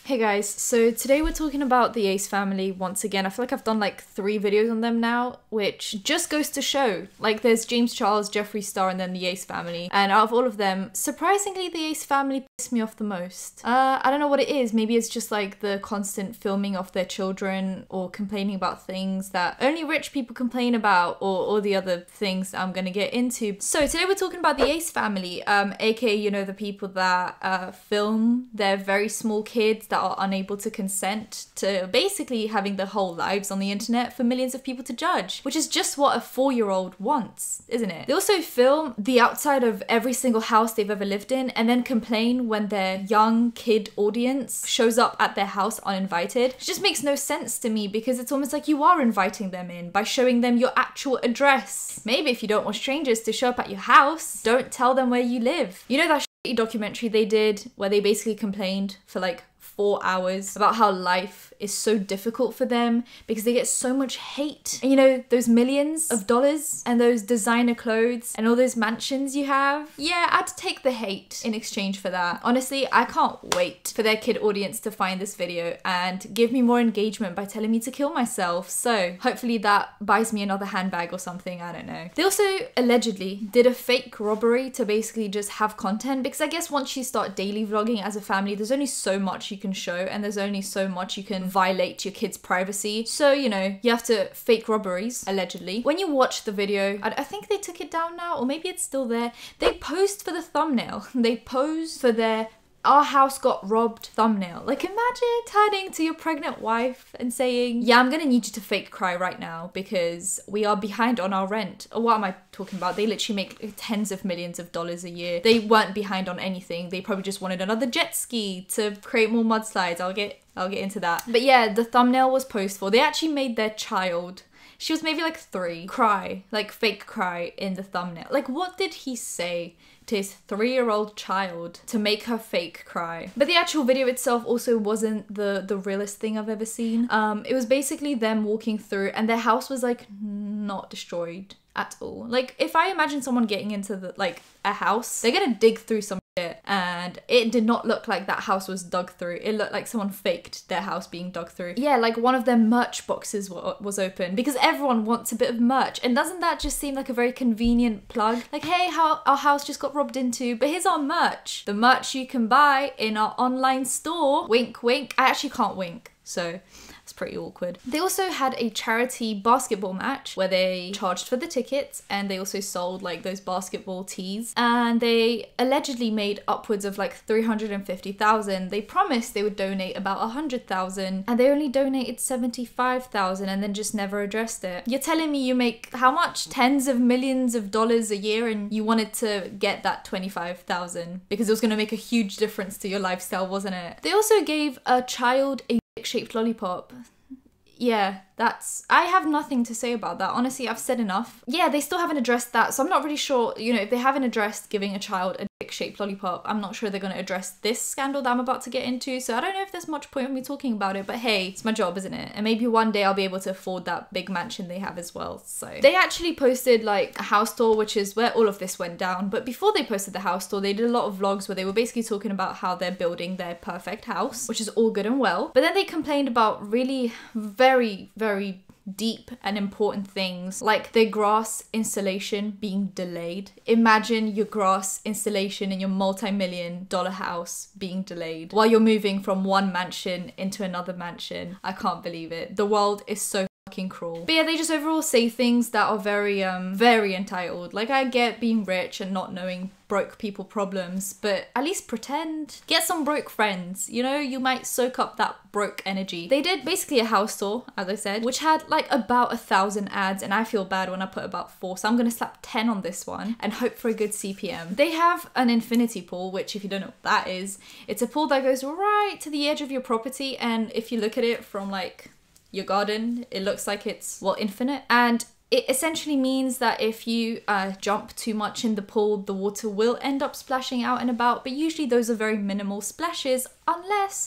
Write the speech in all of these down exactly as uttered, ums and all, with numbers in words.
Hey guys, so today we're talking about the Ace family once again. I feel like I've done like three videos on them now, which just goes to show, like there's James Charles, Jeffree Star, and then the Ace family. And out of all of them, surprisingly the Ace family pissed me off the most. Uh, I don't know what it is. Maybe it's just like the constant filming of their children or complaining about things that only rich people complain about, or, or the other things that I'm gonna get into. So today we're talking about the Ace family, um, aka, you know, the people that uh, film their very small kids that are unable to consent to basically having their whole lives on the internet for millions of people to judge, which is just what a four-year-old wants, isn't it? They also film the outside of every single house they've ever lived in and then complain when their young kid audience shows up at their house uninvited. It just makes no sense to me, because it's almost like you are inviting them in by showing them your actual address. Maybe if you don't want strangers to show up at your house, don't tell them where you live. You know that shitty documentary they did where they basically complained for like four hours about how life is so difficult for them because they get so much hate. And you know, those millions of dollars and those designer clothes and all those mansions you have? Yeah, I'd take the hate in exchange for that. Honestly, I can't wait for their kid audience to find this video and give me more engagement by telling me to kill myself. So hopefully that buys me another handbag or something, I don't know. They also allegedly did a fake robbery to basically just have content, because I guess once you start daily vlogging as a family, there's only so much you can show and there's only so much you can violate your kids' privacy. So, you know, you have to fake robberies, allegedly. When you watch the video, I, I think they took it down now, or maybe it's still there. They posed for the thumbnail. They posed for their "our house got robbed" thumbnail. Like, imagine turning to your pregnant wife and saying, yeah, I'm gonna need you to fake cry right now because we are behind on our rent. Or what am I talking about? They literally make tens of millions of dollars a year. They weren't behind on anything. They probably just wanted another jet ski to create more mudslides. I'll get I'll get into that. But yeah, the thumbnail was posed for. They actually made their child, she was maybe like three, cry, like fake cry in the thumbnail. Like, what did he say to his three-year-old child to make her fake cry? But the actual video itself also wasn't the the realest thing I've ever seen. Um, it was basically them walking through and their house was like not destroyed at all. Like, if I imagine someone getting into the like a house, they're gonna dig through some shit, and it did not look like that house was dug through. It looked like someone faked their house being dug through. Yeah, like one of their merch boxes was open because everyone wants a bit of merch, and doesn't that just seem like a very convenient plug? Like, hey, how our house just got robbed into, but here's our merch. The merch you can buy in our online store. Wink, wink. I actually can't wink, so it's pretty awkward. They also had a charity basketball match where they charged for the tickets, and they also sold like those basketball tees, and they allegedly made upwards of like three hundred fifty thousand. They promised they would donate about one hundred thousand, and they only donated seventy-five thousand and then just never addressed it. You're telling me you make how much? Tens of millions of dollars a year, and you wanted to get that twenty-five thousand because it was going to make a huge difference to your lifestyle, wasn't it? They also gave a child a shaped lollipop. Yeah, that's, I have nothing to say about that. Honestly, I've said enough. Yeah, they still haven't addressed that, so I'm not really sure, you know, if they haven't addressed giving a child a dick-shaped lollipop, I'm not sure they're going to address this scandal that I'm about to get into, so I don't know if there's much point in me talking about it, but hey, it's my job, isn't it? And maybe one day I'll be able to afford that big mansion they have as well, so. They actually posted like a house tour, which is where all of this went down, but before they posted the house tour, they did a lot of vlogs where they were basically talking about how they're building their perfect house, which is all good and well, but then they complained about really very, very deep and important things, like their grass installation being delayed. Imagine your grass installation in your multi-million dollar house being delayed while you're moving from one mansion into another mansion. I can't believe it. The world is so fucking cruel. But yeah, they just overall say things that are very, um, very entitled. Like, I get being rich and not knowing broke people problems, but at least pretend. Get some broke friends, you know, you might soak up that broke energy. They did basically a house tour, as I said, which had like about a thousand ads, and I feel bad when I put about four, so I'm gonna slap ten on this one and hope for a good C P M. They have an infinity pool, which if you don't know what that is, it's a pool that goes right to the edge of your property, and if you look at it from like your garden, it looks like it's, well, infinite. And it essentially means that if you uh, jump too much in the pool, the water will end up splashing out and about, but usually those are very minimal splashes unless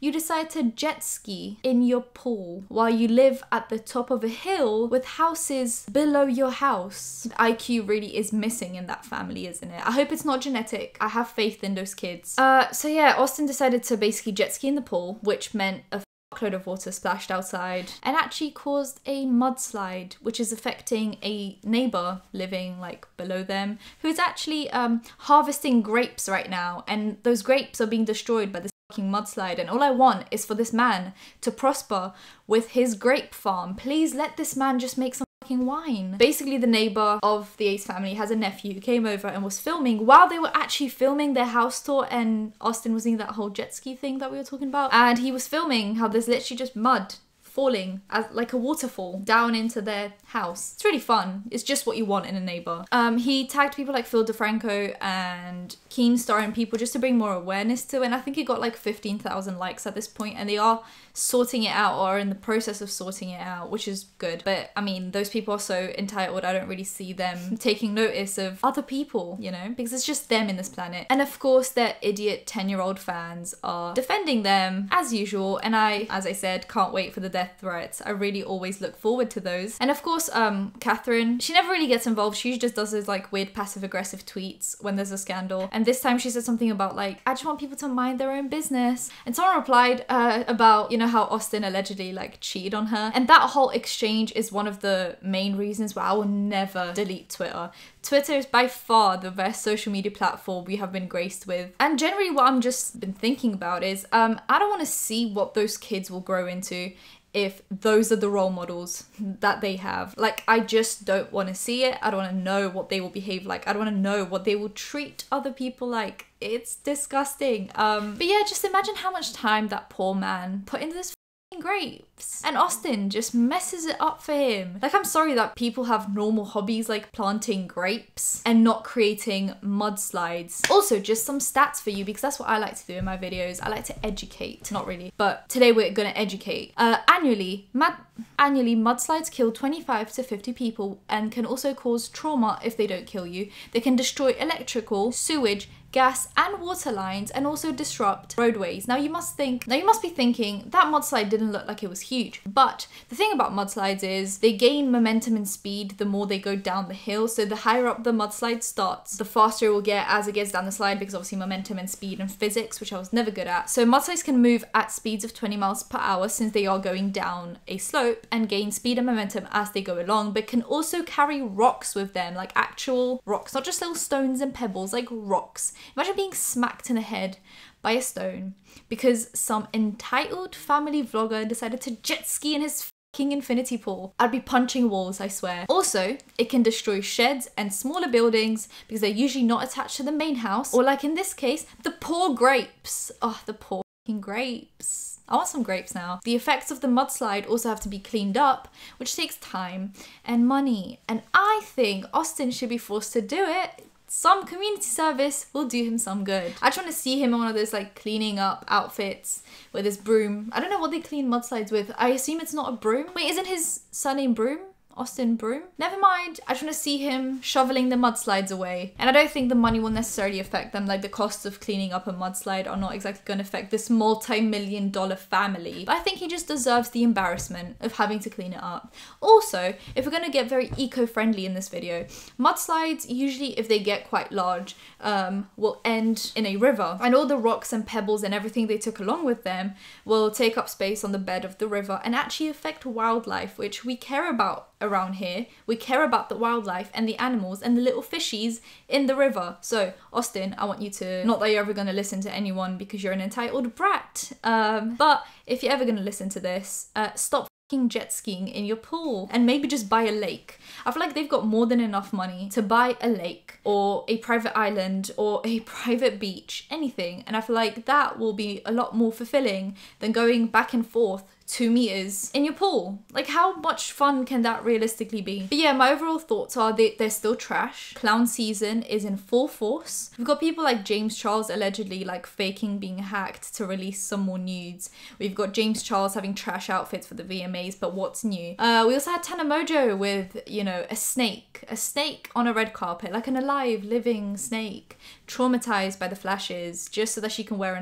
you decide to jet ski in your pool while you live at the top of a hill with houses below your house. The I Q really is missing in that family, isn't it? I hope it's not genetic. I have faith in those kids. Uh, so yeah, Austin decided to basically jet ski in the pool, which meant a load of water splashed outside and actually caused a mudslide, which is affecting a neighbor living like below them, who is actually um harvesting grapes right now, and those grapes are being destroyed by this fucking mudslide. And all I want is for this man to prosper with his grape farm. Please let this man just make some fucking wine. Basically, the neighbor of the Ace family has a nephew who came over and was filming while they were actually filming their house tour, and Austin was doing that whole jet ski thing that we were talking about, and he was filming how there's literally just mud falling as like a waterfall down into their house. It's really fun. It's just what you want in a neighbor. Um, he tagged people like Phil DeFranco and Keemstar and people just to bring more awareness to it, and I think he got like fifteen thousand likes at this point, and they are sorting it out or are in the process of sorting it out, which is good. But I mean, those people are so entitled, I don't really see them taking notice of other people, you know, because it's just them in this planet. And of course their idiot ten year old fans are defending them as usual, and I, as I said, can't wait for the death threats. I really always look forward to those. And of course um Catherine, she never really gets involved. She just does those like weird passive aggressive tweets when there's a scandal, and this time she said something about like, I just want people to mind their own business, and someone replied uh about, you know, how Austin allegedly like cheated on her, and that whole exchange is one of the main reasons why I will never delete Twitter. Twitter is by far the best social media platform we have been graced with, and generally what I'm just been thinking about is um I don't want to see what those kids will grow into if those are the role models that they have. Like, I just don't want to see it. I don't want to know what they will behave like. I don't want to know what they will treat other people like. It's disgusting. Um, but yeah, just imagine how much time that poor man put into this grapes, and Austin just messes it up for him. Like, I'm sorry that people have normal hobbies like planting grapes and not creating mudslides. Also, just some stats for you, because that's what I like to do in my videos. I like to educate. Not really, but today we're gonna educate. Uh, annually, mud annually mudslides kill twenty-five to fifty people and can also cause trauma if they don't kill you. They can destroy electrical, sewage, gas and water lines, and also disrupt roadways. Now you must think, now you must be thinking that mudslide didn't look like it was huge, but the thing about mudslides is they gain momentum and speed the more they go down the hill. So the higher up the mudslide starts, the faster it will get as it gets down the slide, because obviously momentum and speed and physics, which I was never good at. So mudslides can move at speeds of twenty miles per hour since they are going down a slope, and gain speed and momentum as they go along, but can also carry rocks with them, like actual rocks, not just little stones and pebbles, like rocks. Imagine being smacked in the head by a stone because some entitled family vlogger decided to jet ski in his fucking infinity pool. I'd be punching walls, I swear. Also, it can destroy sheds and smaller buildings because they're usually not attached to the main house, or like in this case, the poor grapes. Oh, the poor fucking grapes. I want some grapes now. The effects of the mudslide also have to be cleaned up, which takes time and money. And I think Austin should be forced to do it. Some community service will do him some good. I just want to see him in one of those like cleaning up outfits with his broom. I don't know what they clean mudslides with. I assume it's not a broom. Wait, isn't his surname Broom? Austin Broom? Never mind. I just want to see him shoveling the mudslides away. And I don't think the money will necessarily affect them. Like, the costs of cleaning up a mudslide are not exactly going to affect this multi-million dollar family. But I think he just deserves the embarrassment of having to clean it up. Also, if we're going to get very eco-friendly in this video, mudslides usually, if they get quite large, um, will end in a river. And all the rocks and pebbles and everything they took along with them will take up space on the bed of the river and actually affect wildlife, which we care about around here. We care about the wildlife and the animals and the little fishies in the river. So Austin, I want you to, not that you're ever going to listen to anyone because you're an entitled brat, um, but if you're ever going to listen to this, uh, stop jet skiing in your pool and maybe just buy a lake. I feel like they've got more than enough money to buy a lake or a private island or a private beach, anything, and I feel like that will be a lot more fulfilling than going back and forth two meters in your pool. Like, how much fun can that realistically be? But yeah, my overall thoughts are that they're still trash. Clown season is in full force. We've got people like James Charles allegedly like faking being hacked to release some more nudes. We've got James Charles having trash outfits for the V M As, but what's new? Uh, we also had Tana Mojo with, you know, a snake. A snake on a red carpet, like an alive, living snake, traumatized by the flashes, just so that she can wear another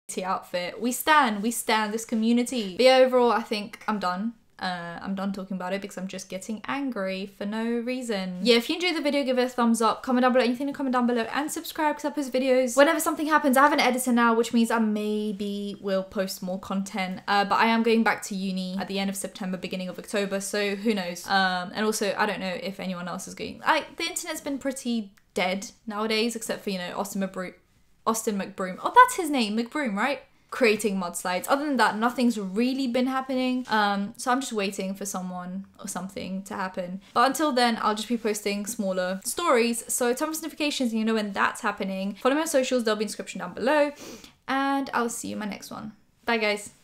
outfit. We stan, we stan this community. But yeah, overall, I think I'm done. Uh, I'm done talking about it because I'm just getting angry for no reason. Yeah, if you enjoyed the video, give it a thumbs up, comment down below anything to comment down below, and subscribe because I post videos whenever something happens. I have an editor now, which means I maybe will post more content, uh, but I am going back to uni at the end of September, beginning of October, so who knows. Um, and also, I don't know if anyone else is going. Like, the internet's been pretty dead nowadays, except for, you know, Austin McBroom. Austin McBroom. Oh, that's his name, McBroom, right? Creating mod slides. Other than that, nothing's really been happening. Um, so I'm just waiting for someone or something to happen. But until then, I'll just be posting smaller stories. So turn on notifications and you know when that's happening. Follow me on socials, there'll be in the description down below. And I'll see you in my next one. Bye guys.